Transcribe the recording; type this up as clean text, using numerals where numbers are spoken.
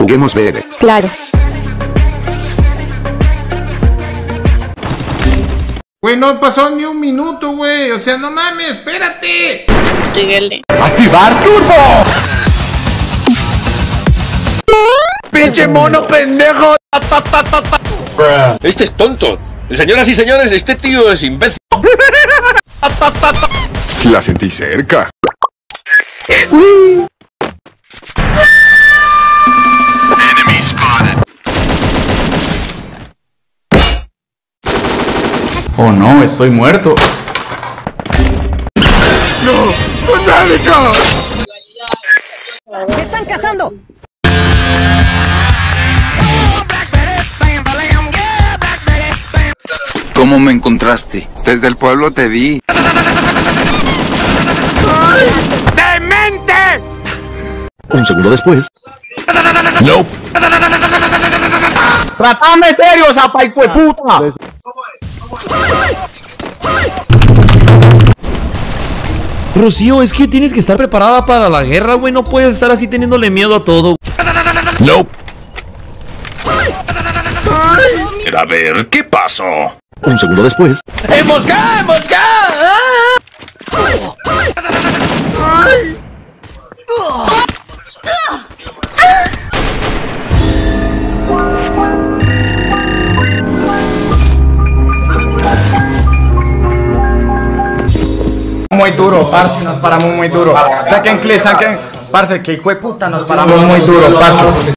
Juguemos BR. Claro. Güey, no pasó ni un minuto, güey. O sea, no mames, espérate. Dígale. ¡Activar turbo! ¡Pinche mono pendejo! Este es tonto. Señoras y señores, este tío es imbécil. La sentí cerca. Oh no, estoy muerto. ¡Me están cazando! ¿Cómo me encontraste? Desde el pueblo te vi. ¡Demente! Un segundo después. No. ¡Tratame serio, zapa y puta! Rocío, es que tienes que estar preparada para la guerra, güey. No puedes estar así teniéndole miedo a todo. No. A ver, ¿qué pasó? Un segundo después. ¡Emboscada, emboscada! Muy duro, parce, nos paramos muy duro. Saquen clip, saquen. Parce, que hijo de puta, nos paramos muy duro, parce.